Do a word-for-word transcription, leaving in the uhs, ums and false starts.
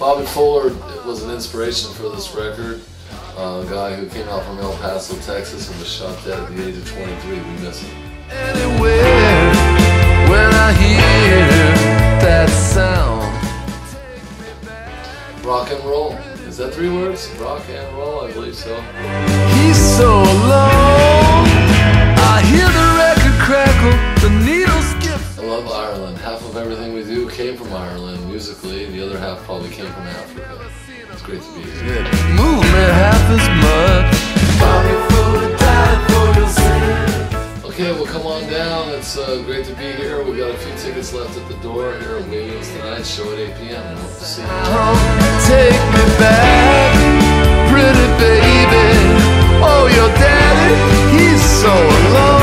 Bobby Fuller was an inspiration for this record. Uh, a guy who came out from El Paso, Texas, and was shot dead at the age of twenty-three. We miss him. Anywhere, when I hear that sound. Rock and roll. Is that three words? Rock and roll? I believe so. He's so alone. I hear the record crackle, the needle skip. I love Ireland. Half of everything we do came from Ireland musically. The other half probably came from Africa. It's great to be here. Move me half as much. Okay, well, come on down. It's uh, great to be here. We've got a few tickets left at the door here at Whelan's tonight. Show at eight P M I hope to see you. Take me back, pretty baby. Oh, your daddy, he's so alone.